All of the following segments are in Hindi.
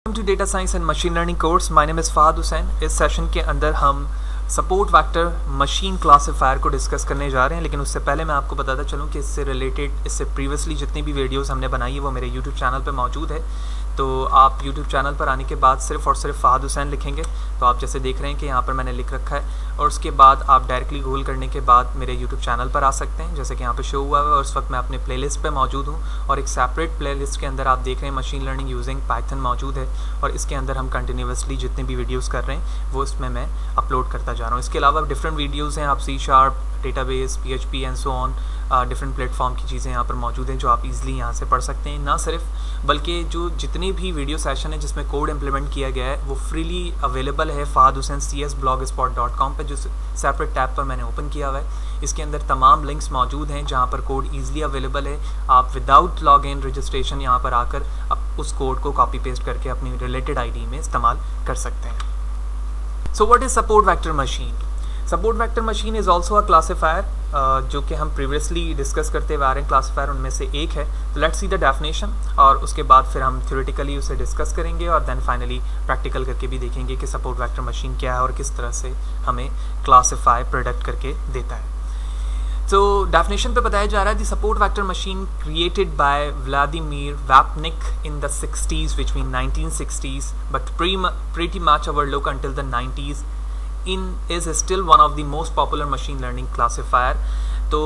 Welcome to data science and machine learning course. My name is Fahad Hussain. इस सेशन के अंदर हम सपोर्ट वेक्टर मशीन क्लासिफायर को डिस्कस करने जा रहे हैं, लेकिन उससे पहले मैं आपको बताता चलूं कि इससे रिलेटेड इससे प्रीवियसली जितनी भी वीडियोस हमने बनाई है वो मेरे यूट्यूब चैनल पे मौजूद है। तो आप यूट्यूब चैनल पर आने के बाद सिर्फ और सिर्फ फहद हुसैन लिखेंगे तो आप जैसे देख रहे हैं कि यहाँ पर मैंने लिख रखा है, और उसके बाद आप डायरेक्टली गूगल करने के बाद मेरे यूट्यूब चैनल पर आ सकते हैं जैसे कि यहाँ पे शो हुआ है। और इस वक्त मैं अपने प्लेलिस्ट पे मौजूद हूँ और एक सेपरेट प्लेलिस्ट के अंदर आप देख रहे हैं मशीन लर्निंग यूजिंग पाइथन मौजूद है, और इसके अंदर हम कंटिन्यूसली जितने भी वीडियोज़ कर रहे हैं वो इसमें मैं अपलोड करता जा रहा हूँ। इसके अलावा डिफरेंट वीडियोज़ हैं, आप C#, database, PHP and so on different platform की चीज़ें यहाँ पर मौजूद हैं जो आप इजीली यहाँ से पढ़ सकते हैं। ना सिर्फ बल्कि जो जितने भी वीडियो सेशन है जिसमें कोड इम्प्लीमेंट किया गया है वो फ्रीली अवेलेबल है FahadHussain CS blogspot.com पर, जो सेपरेट टैब पर मैंने ओपन किया हुआ है। इसके अंदर तमाम लिंक्स मौजूद हैं जहाँ पर कोड ईजिली अवेलेबल है। आप विदाउट लॉग इन रजिस्ट्रेशन यहाँ पर आकर आप उस कोड को कॉपी पेस्ट करके अपनी रिलेटेड ID में इस्तेमाल कर सकते हैं। So what is support vector machine? Support vector machine is also a classifier, जो कि हम प्रीवियसली डिस्कस करते हुए आ रहे हैं। क्लासिफायर उनमें से एक है। तो लेट्स सी द डेफिनेशन, और उसके बाद फिर हम थ्योरेटिकली उसे डिस्कस करेंगे और देन फाइनली प्रैक्टिकल करके भी देखेंगे कि सपोर्ट वेक्टर मशीन क्या है और किस तरह से हमें क्लासिफाई प्रोडक्ट करके देता है। तो डेफिनेशन पे बताया जा रहा है, the support vector machine created by Vladimir Vapnik in the 60s, between 1960s, but pretty much overlooked until the 90s, is still one of the most popular machine learning classifier। तो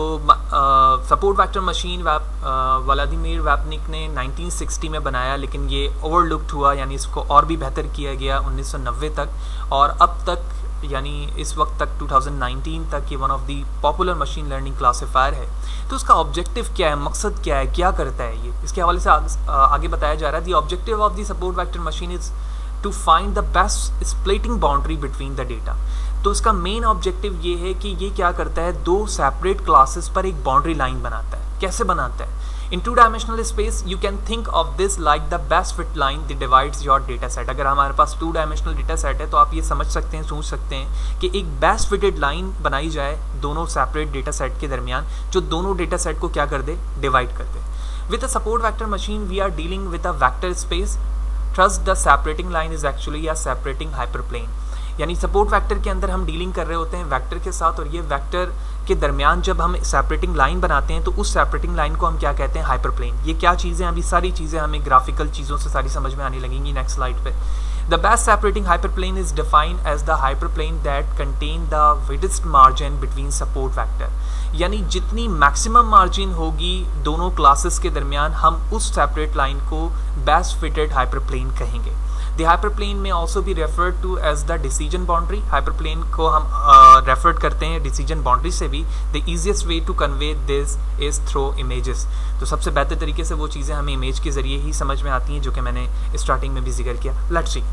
support vector machine Vladimir Vapnik ने 1960 में बनाया, लेकिन ये ओवरलुक्ड हुआ, यानी इसको और भी बेहतर किया गया 1990 तक, और अब तक यानी इस वक्त तक 2019 तक ये one of the popular machine learning classifier है। तो उसका ऑब्जेक्टिव क्या है, मकसद क्या है, क्या करता है ये, इसके हवाले से आगे बताया जा रहा है। The objective of the support vector machine is to find the best splitting boundary between the data. तो इसका मेन ऑब्जेक्टिव ये है कि ये क्या करता है, दो सेपरेट क्लासेस पर एक बाउंड्री लाइन बनाता है। कैसे बनाता है? In 2-dimensional space you can think of this like the best fit line that divides your data set. अगर हमारे पास 2-dimensional डेटा सेट है तो आप ये समझ सकते हैं, सोच सकते हैं कि एक बेस्ट फिटेड लाइन बनाई जाए दोनों सेपरेट डेटा सेट के दरमियान, जो दोनों डेटा सेट को क्या कर दे, डिवाइड कर दे। With a support vector machine we are dealing with a vector space. Thus the separating line is actually a separating hyperplane। यानी सपोर्ट वेक्टर के अंदर हम डीलिंग कर रहे होते हैं वेक्टर के साथ, और ये वेक्टर के दरमियान जब हम सेपरेटिंग लाइन बनाते हैं तो उस सेपरेटिंग लाइन को हम क्या कहते हैं, हाइपरप्लेन। ये क्या चीज़ें, अभी सारी चीज़ें हमें ग्राफिकल चीज़ों से सारी समझ में आने लगेंगी नेक्स्ट स्लाइड पे। The best separating hyperplane is defined as the hyperplane that contain the widest margin between support vector। यानी जितनी मैक्सिमम मार्जिन होगी दोनों क्लासेस के दरमियान, हम उस सेपरेट लाइन को बेस्ट फिटेड हाइपरप्लेन कहेंगे। The hyperplane may also be referred to as the decision boundary। Hyperplane को हम रेफर करते हैं डिसीजन बाउंड्री से भी। The easiest way to convey this is through images। तो सबसे बेहतर तरीके से वो चीज़ें हमें इमेज के ज़रिए ही समझ में आती हैं, जो कि मैंने स्टार्टिंग में भी जिक्र किया। Let's see.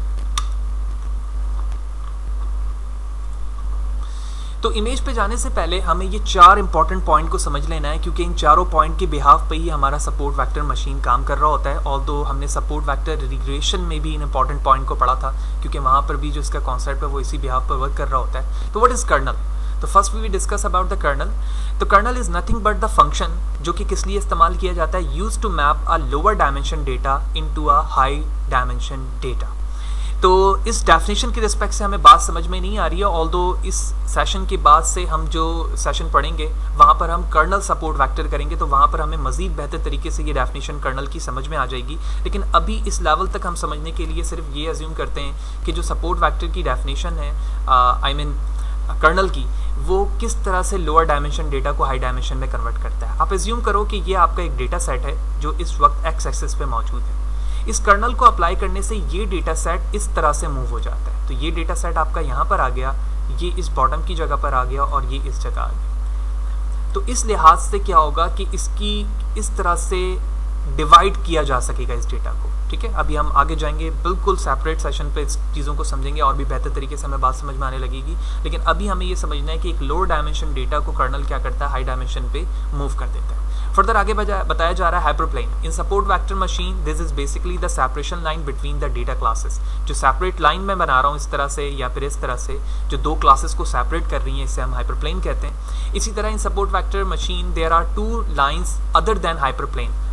तो इमेज पे जाने से पहले हमें ये 4 इंपॉर्टेंट पॉइंट को समझ लेना है, क्योंकि इन चारों पॉइंट के बिहाफ पे ही हमारा सपोर्ट वेक्टर मशीन काम कर रहा होता है। ऑल्दो हमने सपोर्ट वेक्टर रिग्रेशन में भी इन इंपॉर्टेंट पॉइंट को पढ़ा था, क्योंकि वहाँ पर भी जो इसका कॉन्सेप्ट है वो इसी बिहाफ पर वर्क कर रहा होता है। तो व्हाट इज़ कर्नल? तो first we discuss about the kernel. तो kernel is nothing but the function जो कि किस लिए इस्तेमाल किया जाता है, use to map a lower dimension data into a high dimension data. तो इस डेफिनेशन की रिस्पेक्ट से हमें बात समझ में नहीं आ रही है, ऑल्दो इस सेशन के बाद से हम जो सेशन पढ़ेंगे वहाँ पर हम कर्नल सपोर्ट वेक्टर करेंगे, तो वहाँ पर हमें मज़ीद बेहतर तरीके से ये डेफिनेशन कर्नल की समझ में आ जाएगी। लेकिन अभी इस लेवल तक हम समझने के लिए सिर्फ ये अज्यूम करते हैं कि जो सपोर्ट वेक्टर की डेफिनेशन है कर्नल की, वो किस तरह से लोअर डायमेंशन डेटा को हाई डायमेंशन में कन्वर्ट करता है। आप एज्यूम करो कि ये आपका एक डेटा सेट है जो इस वक्त एक्स एक्सिस पे मौजूद है। इस कर्नल को अप्लाई करने से ये डेटा सेट इस तरह से मूव हो जाता है। तो ये डेटा सेट आपका यहाँ पर आ गया, ये इस बॉटम की जगह पर आ गया, और ये इस जगह आ गया। तो इस लिहाज से क्या होगा कि इसकी इस तरह से डिवाइड किया जा सकेगा इस डेटा को। ठीक है, अभी हम आगे जाएंगे, बिल्कुल सेपरेट सेशन पे इस चीज़ों को समझेंगे और भी बेहतर तरीके से हमें बात समझ में आने लगेगी। लेकिन अभी हमें ये समझना है कि एक लोअर डायमेंशन डेटा को कर्नल क्या करता है, हाई डायमेंशन पे मूव कर देता है। फर्दर आगे बताया जा रहा है hyperplane. In support vector machine this is basically the separation line between the data classes. जो सेपरेट लाइन मैं बना रहा हूँ इस तरह से या फिर इस तरह से, जो दो क्लासेस को सेपरेट कर रही हैं, इसे हम हाइपरप्लेन कहते हैं। इसी तरह in support vector machine there are 2 lines other than hyperplane.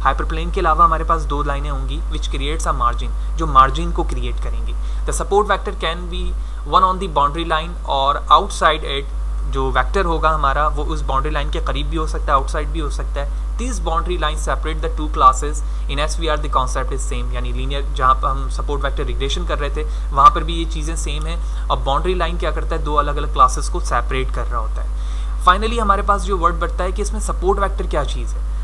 Hyperplane के अलावा हमारे पास दो लाइनें होंगी विच क्रिएट्स अ मार्जिन, जो मार्जिन को क्रिएट करेंगी। The support vector can be one on the boundary line और आउटसाइड इट, जो वेक्टर होगा हमारा वो उस बाउंड्री लाइन के करीब भी हो सकता है, आउटसाइड भी हो सकता है। This boundary line separate the two classes in SVR the concept is same, यानी लीनियर जहाँ पर हम सपोर्ट वेक्टर रिग्रेशन कर रहे थे वहाँ पर भी ये चीज़ें सेम है। और बाउंड्री लाइन क्या करता है, दो अलग अलग क्लासेस को सेपरेट कर रहा होता है। फाइनली हमारे पास जो वर्ड बढ़ता है कि इसमें सपोर्ट वेक्टर क्या चीज़ है,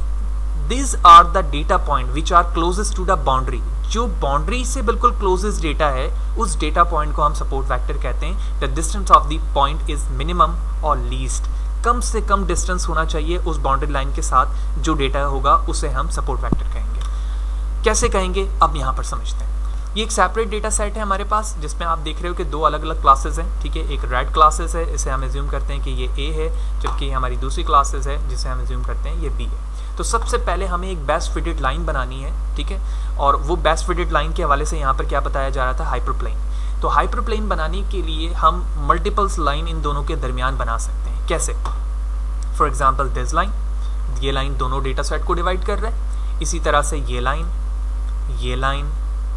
These are the data point which are closest to the boundary, जो बाउंड्री से बिल्कुल क्लोजेस्ट डेटा है उस डेटा पॉइंट को हम सपोर्ट वेक्टर कहते हैं। The distance of the point is minimum और लीस्ट, कम से कम डिस्टेंस होना चाहिए उस बाउंड्री लाइन के साथ जो डेटा होगा उसे हम सपोर्ट वेक्टर कहेंगे। कैसे कहेंगे अब यहाँ पर समझते हैं। ये एक सेपरेट डेटा सेट है हमारे पास जिसमें आप देख रहे हो कि दो अलग अलग क्लासेस हैं, ठीक है। एक रेड क्लासेस है, इसे हम एज्यूम करते हैं कि ये A है, जबकि हमारी दूसरी क्लासेस है जिसे हम एज्यूम करते हैं ये B है। तो सबसे पहले हमें एक बेस्ट फिटेड लाइन बनानी है, ठीक है। और वो बेस्ट फिटेड लाइन के हवाले से यहाँ पर क्या बताया जा रहा था, हाइपरप्लेन। तो हाइपरप्लेन बनाने के लिए हम मल्टीपल्स लाइन इन दोनों के दरमियान बना सकते हैं। कैसे? फॉर एग्जाम्पल दिस लाइन, ये लाइन दोनों डेटा सेट को डिवाइड कर रहा है। इसी तरह से ये लाइन, ये लाइन,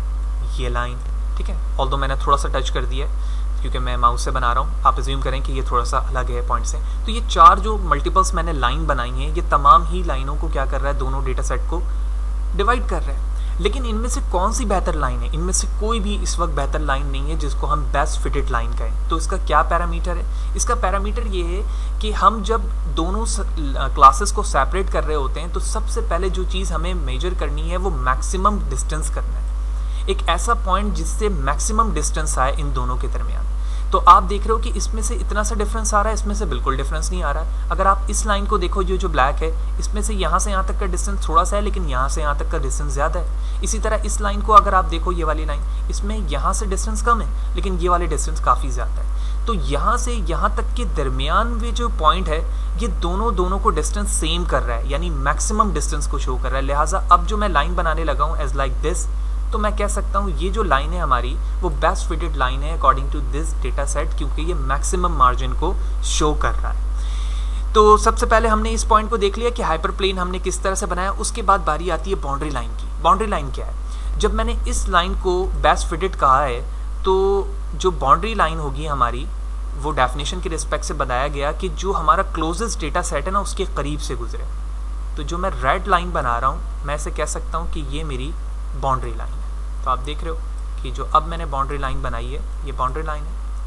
ये लाइन, ठीक है। ऑल्दो मैंने थोड़ा सा टच कर दिया है क्योंकि मैं माउस से बना रहा हूँ, आप एज्यूम करें कि ये थोड़ा सा अलग है पॉइंट से। तो ये चार जो मल्टीपल्स मैंने लाइन बनाई हैं ये तमाम ही लाइनों को क्या कर रहा है, दोनों डेटा सेट को डिवाइड कर रहा है। लेकिन इनमें से कौन सी बेहतर लाइन है? इनमें से कोई भी इस वक्त बेहतर लाइन नहीं है जिसको हम बेस्ट फिटेड लाइन कहें। तो इसका क्या पैरामीटर है? इसका पैरामीटर ये है कि हम जब दोनों क्लासेस को सेपरेट कर रहे होते हैं तो सबसे पहले जो चीज़ हमें मेजर करनी है वो मैक्सिमम डिस्टेंस करना है, एक ऐसा पॉइंट जिससे मैक्सिमम डिस्टेंस आए इन दोनों के दरमियान। तो आप देख रहे हो कि इसमें से इतना सा डिफरेंस आ रहा है, इसमें से बिल्कुल डिफरेंस नहीं आ रहा है। अगर आप इस लाइन को देखो जो ब्लैक है, इसमें से यहाँ तक का डिस्टेंस थोड़ा सा है लेकिन यहाँ से यहाँ तक का डिस्टेंस ज़्यादा है। इसी तरह इस लाइन को अगर आप देखो, ये वाली लाइन, इसमें यहाँ से डिस्टेंस कम है लेकिन ये वाले डिस्टेंस काफ़ी ज़्यादा है। तो यहाँ से यहाँ तक के दरमियान में जो पॉइंट है ये दोनों को डिस्टेंस सेम कर रहा है, यानी मैक्सिमम डिस्टेंस को शो कर रहा है। लिहाजा अब जो मैं लाइन बनाने लगा हूँ एज लाइक दिस, तो मैं कह सकता हूँ ये जो लाइन है हमारी वो बेस्ट फिटेड लाइन है according to this data set, क्योंकि ये मैक्सिमम मार्जिन को शो कर रहा है। तो सबसे पहले हमने इस पॉइंट को देख लिया कि हाइपरप्लेन हमने किस तरह से बनाया। उसके बाद बारी आती है बाउंड्री लाइन की। बाउंड्री लाइन क्या है? जब मैंने इस लाइन को बेस्ट फिटेड कहा है तो जो बाउंड्री लाइन होगी हमारी वो डेफिनेशन के रिस्पेक्ट से बताया गया कि जो हमारा क्लोजेस्ट डेटा सेट है ना उसके करीब से गुजरे। तो जो मैं रेड लाइन बना रहा हूँ मैं इसे कह सकता हूँ कि ये मेरी बाउंड्री लाइन है। तो आप देख रहे हो कि जो अब मैंने बाउंड्री लाइन बनाई है ये बाउंड्री लाइन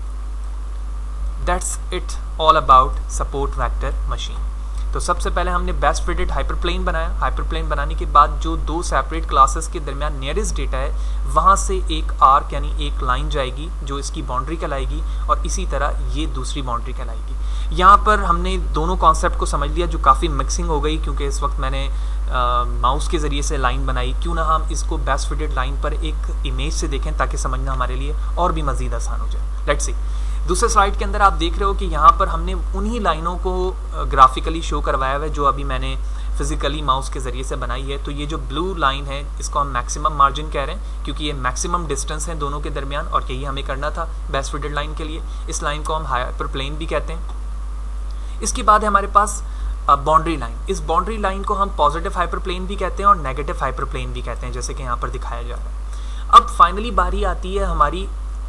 है। That's it all about support vector machine. तो सबसे पहले हमने बेस्ट फिटेड हाइपरप्लेन बनाया। हाइपरप्लेन बनाने के बाद जो दो सेपरेट क्लासेस के दरमियान नियरेस्ट डेटा है वहाँ से एक आर्क यानी एक लाइन जाएगी जो इसकी बाउंड्री कहलाएगी और इसी तरह ये दूसरी बाउंड्री कहलाएगी। यहाँ पर हमने दोनों कॉन्सेप्ट को समझ लिया, जो काफ़ी मिक्सिंग हो गई क्योंकि इस वक्त मैंने माउस के ज़रिए से लाइन बनाई। क्यों ना हम इसको बेस्ट फिटेड लाइन पर एक इमेज से देखें ताकि समझना हमारे लिए और भी मज़ीद आसान हो जाए। लेट्स सी, दूसरे स्लाइड के अंदर आप देख रहे हो कि यहाँ पर हमने उन्हीं लाइनों को ग्राफिकली शो करवाया हुआ है जो अभी मैंने फिजिकली माउस के ज़रिए से बनाई है। तो ये जो ब्लू लाइन है इसको हम मैक्सिमम मार्जिन कह रहे हैं क्योंकि ये मैक्सिमम डिस्टेंस है दोनों के दरमियान और यही हमें करना था बेस्ट फिटेड लाइन के लिए। इस लाइन को हम हाइपरप्लेन भी कहते हैं। इसके बाद है हमारे पास बाउंड्री लाइन। इस बाउंड्री लाइन को हम पॉजिटिव हाइपरप्लेन भी कहते हैं और नेगेटिव हाइपरप्लेन भी कहते हैं, जैसे कि यहाँ पर दिखाया जा रहा है। अब फाइनली बारी आती है हमारी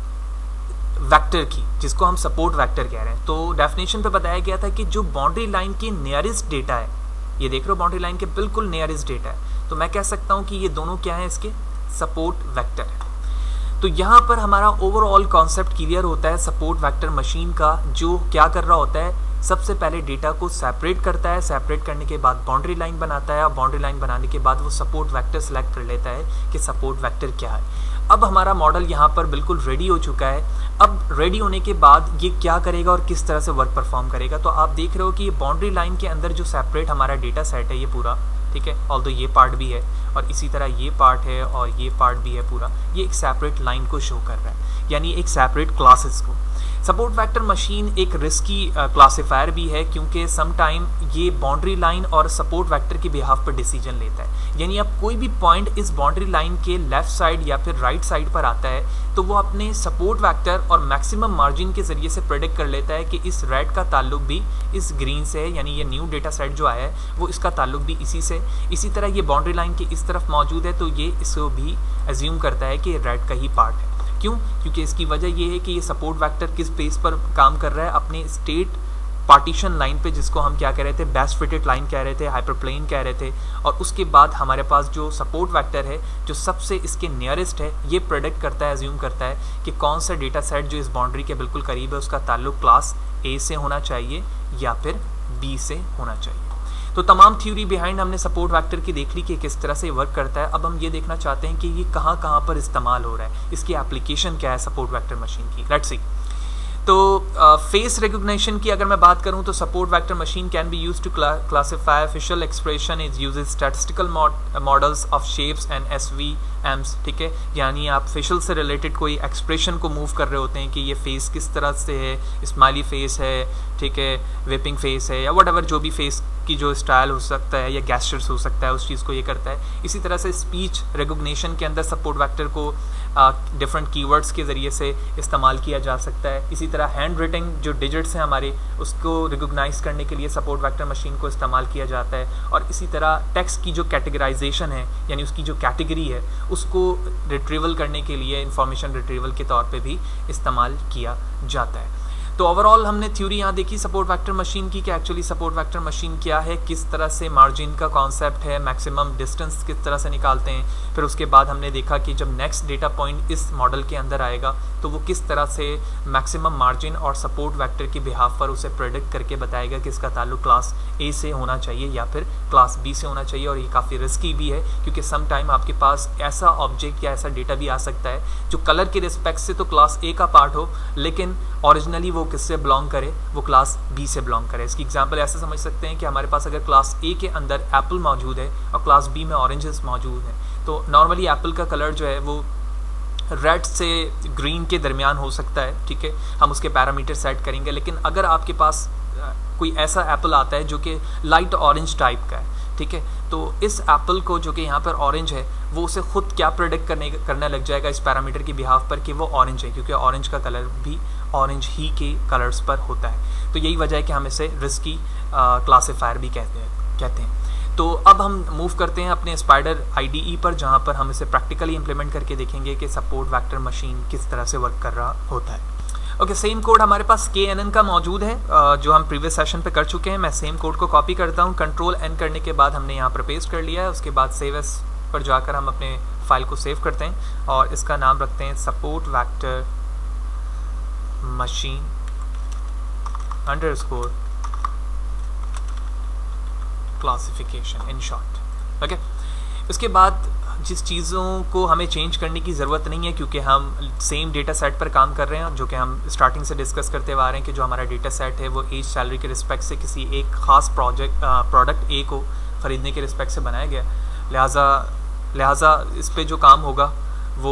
वेक्टर की, जिसको हम सपोर्ट वेक्टर कह रहे हैं। तो डेफिनेशन पे बताया गया था कि जो बाउंड्री लाइन के नियरेस्ट डेटा है, ये देख रहे हो बाउंड्री लाइन के बिल्कुल नियरेस्ट डेटा है, तो मैं कह सकता हूँ कि ये दोनों क्या है, इसके सपोर्ट वेक्टर है। तो यहाँ पर हमारा ओवरऑल कॉन्सेप्ट क्लियर होता है सपोर्ट वेक्टर मशीन का, जो क्या कर रहा होता है, सबसे पहले डेटा को सेपरेट करता है, सेपरेट करने के बाद बाउंड्री लाइन बनाता है और बाउंड्री लाइन बनाने के बाद वो सपोर्ट वेक्टर सेलेक्ट कर लेता है कि सपोर्ट वेक्टर क्या है। अब हमारा मॉडल यहाँ पर बिल्कुल रेडी हो चुका है। अब रेडी होने के बाद ये क्या करेगा और किस तरह से वर्क परफॉर्म करेगा, तो आप देख रहे हो कि ये बाउंड्री लाइन के अंदर जो सेपरेट हमारा डेटा सेट है ये पूरा, ठीक है, ऑल्दो ये पार्ट भी है और इसी तरह ये पार्ट है और ये पार्ट भी है पूरा, ये एक सेपरेट लाइन को शो कर रहा है, यानी एक सेपरेट क्लासेस को। सपोर्ट वेक्टर मशीन एक रिस्की क्लासिफायर भी है क्योंकि समटाइम ये बाउंड्री लाइन और सपोर्ट वेक्टर के बिहाफ पर डिसीजन लेता है। यानी अब कोई भी पॉइंट इस बाउंड्री लाइन के लेफ्ट साइड या फिर राइट साइड पर आता है तो वो अपने सपोर्ट वेक्टर और मैक्सिमम मार्जिन के जरिए से प्रेडिक्ट कर लेता है कि इस रेड का ताल्लुक भी इस ग्रीन से है, यानी ये न्यू डेटा सेट जो आया है वो इसका ताल्लुक भी इसी से है, इसी तरह ये बाउंड्री लाइन के इस तरफ मौजूद है, तो ये इसको भी एज्यूम करता है कि रेड का ही पार्ट है। क्यों? क्योंकि इसकी वजह ये है कि ये सपोर्ट वेक्टर किस बेस पर काम कर रहा है, अपने स्टेट पार्टीशन लाइन पे, जिसको हम क्या कह रहे थे, बेस्ट फिटेड लाइन कह रहे थे, हाइपरप्लेन कह रहे थे। और उसके बाद हमारे पास जो सपोर्ट वेक्टर है जो सबसे इसके नियरेस्ट है, ये प्रेडिक्ट करता है, एज्यूम करता है कि कौन सा डेटा सेट जो इस बाउंड्री के बिल्कुल करीब है उसका ताल्लुक क्लास ए से होना चाहिए या फिर बी से होना चाहिए। तो तमाम थ्योरी बिहाइंड हमने सपोर्ट वेक्टर की देख ली कि किस तरह से वर्क करता है। अब हम ये देखना चाहते हैं कि ये कहाँ कहाँ पर इस्तेमाल हो रहा है, इसकी एप्लीकेशन क्या है सपोर्ट वेक्टर मशीन की। Let's see. तो फेस रिकग्निशन की अगर मैं बात करूं तो support vector machine can be used to classify facial expression, is uses statistical models of shapes and SVMs। ठीक है, यानी आप फेशियल से रिलेटेड कोई एक्सप्रेशन को मूव कर रहे होते हैं कि ये फेस किस तरह से है, स्माइली फेस है, ठीक है, विपिंग फेस है, या व्हाटएवर जो भी फेस की जो स्टाइल हो सकता है या गैस्चर्स हो सकता है, उस चीज़ को ये करता है। इसी तरह से स्पीच रिकग्निशन के अंदर सपोर्ट वेक्टर को डिफरेंट कीवर्ड्स के ज़रिए से इस्तेमाल किया जा सकता है। इसी तरह हैंड राइटिंग जो डिजिट्स हैं हमारे, उसको रिकॉग्नाइज करने के लिए सपोर्ट वेक्टर मशीन को इस्तेमाल किया जाता है। और इसी तरह टेक्स्ट की जो कैटेगराइजेशन है, यानी उसकी जो कैटेगरी है, उसको रिट्रीवल करने के लिए इंफॉर्मेशन रिट्रीवल के तौर पे भी इस्तेमाल किया जाता है। तो ओवरऑल हमने थ्योरी यहाँ देखी सपोर्ट वेक्टर मशीन की कि एक्चुअली सपोर्ट वेक्टर मशीन क्या है, किस तरह से मार्जिन का कॉन्सेप्ट है, मैक्सिमम डिस्टेंस किस तरह से निकालते हैं। फिर उसके बाद हमने देखा कि जब नेक्स्ट डेटा पॉइंट इस मॉडल के अंदर आएगा तो वो किस तरह से मैक्सिमम मार्जिन और सपोर्ट वेक्टर के बिहाफ पर उसे प्रेडिक्ट करके बताएगा कि इसका ताल्लुक क्लास ए से होना चाहिए या फिर क्लास बी से होना चाहिए। और ये काफ़ी रिस्की भी है क्योंकि सम टाइम आपके पास ऐसा ऑब्जेक्ट या ऐसा डेटा भी आ सकता है जो कलर के रिस्पेक्ट से तो क्लास ए का पार्ट हो, लेकिन ओरिजिनली वो किससे बिलोंग करे, वो क्लास बी से बिलोंग करे। इसकी एग्जांपल ऐसे समझ सकते हैं कि हमारे पास अगर क्लास ए के अंदर एप्पल मौजूद है और क्लास बी में ऑरेंजेस मौजूद हैं, तो नॉर्मली एप्पल का कलर जो है वो रेड से ग्रीन के दरमियान हो सकता है। ठीक है, हम उसके पैरामीटर सेट करेंगे। लेकिन अगर आपके पास कोई ऐसा एप्पल आता है जो कि लाइट ऑरेंज टाइप का है, ठीक है, तो इस एप्पल को जो कि यहाँ पर ऑरेंज है, वो उसे खुद क्या प्रेडिक्ट करने लग जाएगा इस पैरामीटर की बिहाफ पर कि वो ऑरेंज है, क्योंकि ऑरेंज का कलर भी ऑरेंज ही के कलर्स पर होता है। तो यही वजह है कि हम इसे रिस्की क्लासिफायर भी कहते हैं। तो अब हम मूव करते हैं अपने स्पाइडर IDE पर, जहाँ पर हम इसे प्रैक्टिकली इम्प्लीमेंट करके देखेंगे कि सपोर्ट वेक्टर मशीन किस तरह से वर्क कर रहा होता है। ओके, सेम कोड हमारे पास KNN का मौजूद है जो हम प्रीवियस सेशन पे कर चुके हैं। मैं सेम कोड को कॉपी करता हूँ, कंट्रोल N करने के बाद हमने यहाँ पर पेस्ट कर लिया है। उसके बाद सेव एस पर जाकर हम अपने फाइल को सेव करते हैं और इसका नाम रखते हैं support vector machine underscore classification in short. Okay, उसके बाद जिस चीज़ों को हमें चेंज करने की ज़रूरत नहीं है, क्योंकि हम सेम डेटा सेट पर काम कर रहे हैं, जो कि हम स्टार्टिंग से डिस्कस करते हुए आ रहे हैं कि जो हमारा डेटा सेट है वो एज सैलरी के रिस्पेक्ट से किसी एक ख़ास प्रोडक्ट ए को ख़रीदने के रिस्पेक्ट से बनाया गया। लिहाजा इस पे जो काम होगा वो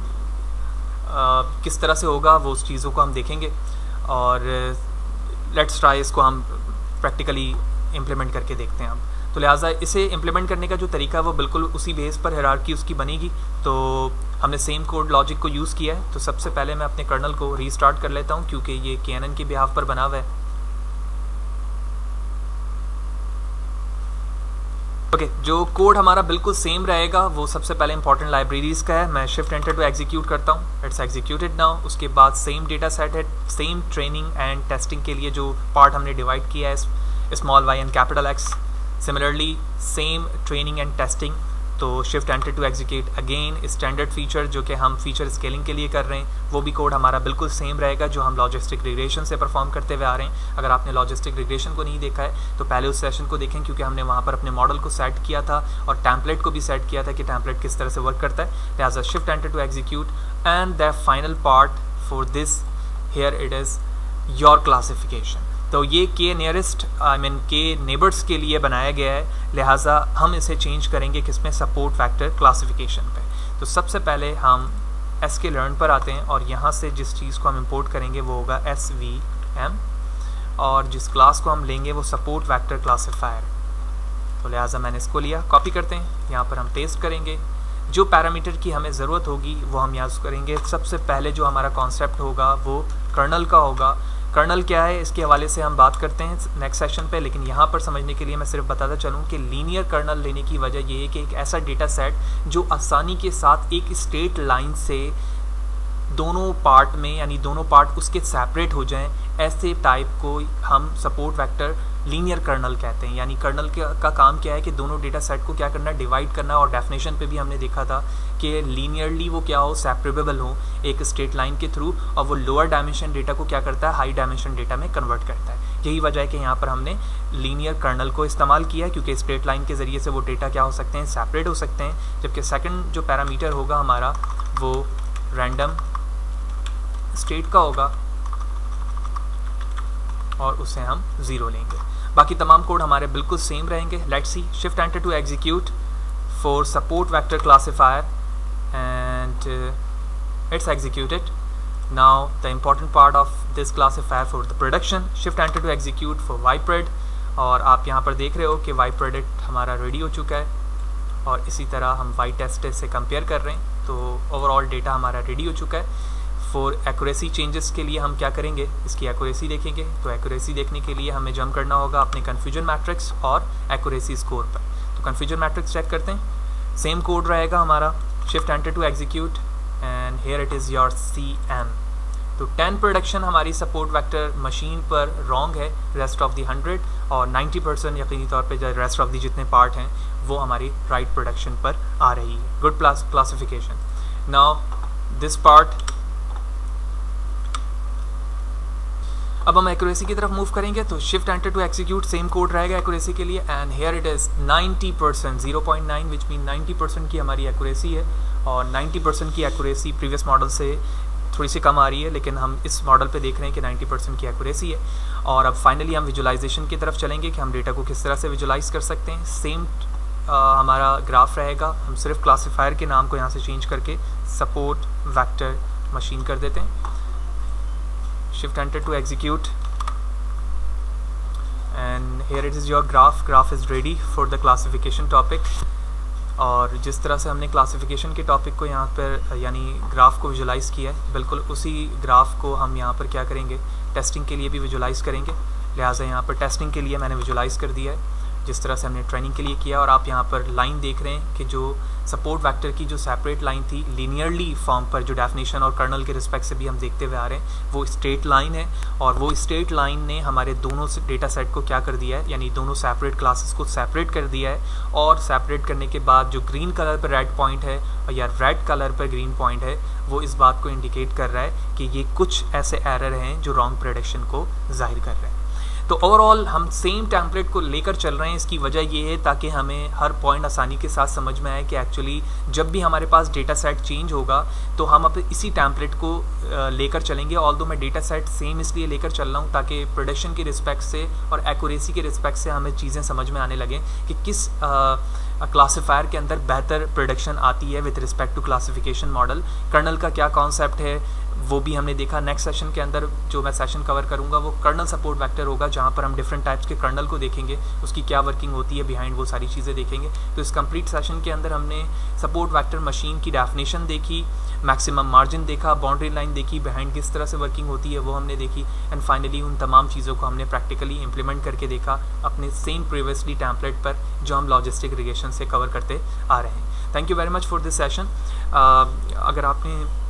किस तरह से होगा, वो उस चीज़ों को हम देखेंगे और लेट्स ट्राई इसको हम प्रैक्टिकली इम्प्लीमेंट करके देखते हैं हम। तो लिहाजा इसे इम्प्लीमेंट करने का जो तरीका है वो बिल्कुल उसी बेस पर हायरार्की उसकी बनेगी। तो हमने सेम कोड लॉजिक को यूज़ किया है। तो सबसे पहले मैं अपने कर्नल को रीस्टार्ट कर लेता हूँ क्योंकि ये KNN के बिहाफ पर बना हुआ है। ओके, जो कोड हमारा बिल्कुल सेम रहेगा वो सबसे पहले इंपॉर्टेंट लाइब्रेरीज़ का है। मैं शिफ्ट एंटर टू एग्जीक्यूट करता हूँ। It's executed now. उसके बाद सेम डेटा सेट है, सेम ट्रेनिंग एंड टेस्टिंग के लिए जो पार्ट हमने डिवाइड किया है small y and capital X। Similarly same training and testing, तो shift enter to execute again. Standard feature जो कि हम फीचर स्केलिंग के लिए कर रहे हैं वो भी कोड हमारा बिल्कुल सेम रहेगा जो हम लॉजिस्टिक रिग्रेशन से परफॉर्म करते हुए आ रहे हैं। अगर आपने लॉजिस्टिक रिग्रेशन को नहीं देखा है तो पहले उस सेशन को देखें, क्योंकि हमने वहाँ पर अपने मॉडल को सेट किया था और टैम्पलेट को भी सेट किया था कि टैम्पलेट किस तरह से वर्क करता है। लिहाजा shift enter to execute and the final part for this here it is your classification. तो ये के नियरेस्ट के नेबर्स के लिए बनाया गया है, लिहाजा हम इसे चेंज करेंगे किसमें, सपोर्ट वेक्टर क्लासिफिकेशन पे। तो सबसे पहले हम sklearn पर आते हैं और यहाँ से जिस चीज़ को हम इंपोर्ट करेंगे वो होगा SVM और जिस क्लास को हम लेंगे वो सपोर्ट वेक्टर क्लासिफायर। तो लिहाजा मैंने इसको लिया, कॉपी करते हैं, यहाँ पर हम पेस्ट करेंगे। जो पैरामीटर की हमें ज़रूरत होगी वो हम यूज़ करेंगे। सबसे पहले जो हमारा कॉन्सेप्ट होगा वो कर्नल का होगा, कर्नल क्या है इसके हवाले से हम बात करते हैं नेक्स्ट सेशन पे, लेकिन यहाँ पर समझने के लिए मैं सिर्फ बताता चलूँ कि लीनियर कर्नल लेने की वजह ये है कि एक ऐसा डेटा सेट जो आसानी के साथ एक स्ट्रेट लाइन से दोनों पार्ट में, यानी दोनों पार्ट उसके सेपरेट हो जाएं, ऐसे टाइप को हम सपोर्ट वेक्टर लीनियर कर्नल कहते हैं। यानी कर्नल का काम क्या है कि दोनों डेटा सेट को क्या करना, डिवाइड करना, और डेफिनेशन पे भी हमने देखा था कि लीनियरली वो क्या हो, सेपरेबल हो एक स्ट्रेट लाइन के थ्रू, और वो लोअर डायमेंशन डेटा को क्या करता है, हाई डायमेंशन डेटा में कन्वर्ट करता है। यही वजह है कि यहाँ पर हमने लीनियर कर्नल को इस्तेमाल किया है, क्योंकि स्ट्रेट लाइन के ज़रिए से वो डेटा क्या हो सकते हैं, सेपरेट हो सकते हैं। जबकि सेकंड जो पैरामीटर होगा हमारा वो रैंडम स्टेट का होगा और उसे हम 0 लेंगे। बाकी तमाम कोड हमारे बिल्कुल सेम रहेंगे। Let's see, shift enter to execute for support vector classifier and it's executed. Now the important part of this classifier for the production, shift enter to execute for y pred, और आप यहाँ पर देख रहे हो कि वाई प्रोडक्ट हमारा रेडी हो चुका है, और इसी तरह हम वाई टेस्ट से कंपेयर कर रहे हैं, तो ओवरऑल डेटा हमारा रेडी हो चुका है। फॉर एक्यूरेसी चेंजेस के लिए हम क्या करेंगे, इसकी एक्यूरेसी देखेंगे। तो एक्यूरेसी देखने के लिए हमें जंप करना होगा अपने कन्फ्यूजन मैट्रिक्स और एक्यूरेसी स्कोर पर। तो कन्फ्यूजन मैट्रिक्स चेक करते हैं, सेम कोड रहेगा हमारा, shift enter to execute and here it is your CM। तो 10 प्रोडक्शन हमारी सपोर्ट वेक्टर मशीन पर रॉन्ग है, रेस्ट ऑफ दी 100, और 90% यकीनी तौर पे जो रेस्ट ऑफ दी जितने पार्ट हैं वो हमारी राइट प्रोडक्शन पर आ रही है। Good classification. Now this part, अब हम एक्यूरेसी की तरफ मूव करेंगे। तो shift enter to execute, same code रहेगा एक्यूरेसी के लिए, and here it is 90%, 0.9 which mean 90% की हमारी एक्यूरेसी है, और 90% की एक्यूरेसी प्रीवियस मॉडल से थोड़ी सी कम आ रही है, लेकिन हम इस मॉडल पे देख रहे हैं कि 90% की एक्यूरेसी है। और अब फाइनली हम विजुलाइजेशन की तरफ चलेंगे कि हम डेटा को किस तरह से विजुलाइज कर सकते हैं। सेम हमारा ग्राफ रहेगा, हम सिर्फ क्लासिफायर के नाम को यहाँ से चेंज करके सपोर्ट वेक्टर मशीन कर देते हैं। Shift enter to execute and here it is your graph is ready for the classification topic। और जिस तरह से हमने क्लासिफिकेशन के टॉपिक को यहाँ पर यानी ग्राफ को विजुलाइज किया है, बिल्कुल उसी ग्राफ को हम यहाँ पर क्या करेंगे, टेस्टिंग के लिए भी विजुलाइज करेंगे। लिहाजा यहाँ पर टेस्टिंग के लिए मैंने विजुलाइज कर दिया है जिस तरह से हमने ट्रेनिंग के लिए किया। और आप यहाँ पर लाइन देख रहे हैं कि जो सपोर्ट वेक्टर की जो सेपरेट लाइन थी लीनियरली फॉर्म पर, जो डेफिनेशन और कर्नल के रिस्पेक्ट से भी हम देखते हुए आ रहे हैं, वो स्ट्रेट लाइन है, और वो स्ट्रेट लाइन ने हमारे दोनों डेटा सेट को क्या कर दिया है, यानी दोनों सेपरेट क्लासेस को सेपरेट कर दिया है। और सेपरेट करने के बाद जो ग्रीन कलर पर रेड पॉइंट है या रेड कलर पर ग्रीन पॉइंट है, वो इस बात को इंडिकेट कर रहा है कि ये कुछ ऐसे एरर हैं जो रॉन्ग प्रेडिक्शन को जाहिर कर रहे हैं। तो ओवरऑल हम सेम टेम्पलेट को लेकर चल रहे हैं। इसकी वजह ये है ताकि हमें हर पॉइंट आसानी के साथ समझ में आए कि एक्चुअली जब भी हमारे पास डेटा सेट चेंज होगा तो हम अब इसी टेम्पलेट को लेकर चलेंगे। ऑल्दो मैं डेटा सेट सेम इसलिए लेकर चल रहा हूँ ताकि प्रोडक्शन के रिस्पेक्ट से और एक्यूरेसी के रिस्पेक्ट से हमें चीज़ें समझ में आने लगें कि किस क्लासिफायर के अंदर बेहतर प्रोडक्शन आती है with respect to classification model. Kernel का क्या कॉन्सेप्ट है वो भी हमने देखा। नेक्स्ट सेशन के अंदर जो मैं सेशन कवर करूंगा वो कर्नल सपोर्ट वेक्टर होगा, जहां पर हम डिफरेंट टाइप्स के कर्नल को देखेंगे, उसकी क्या वर्किंग होती है बिहाइंड, वो सारी चीज़ें देखेंगे। तो इस कंप्लीट सेशन के अंदर हमने सपोर्ट वेक्टर मशीन की डेफिनेशन देखी, मैक्सिमम मार्जिन देखा, बाउंड्री लाइन देखी, बिहाइंड किस तरह से वर्किंग होती है वो हमने देखी, एंड फाइनली उन तमाम चीज़ों को हमने प्रैक्टिकली इंप्लीमेंट करके देखा अपने सेम प्रीवियसली टेम्पलेट पर जो हम लॉजिस्टिक रिलेशन से कवर करते आ रहे हैं। Thank you very much for this session. अगर आपने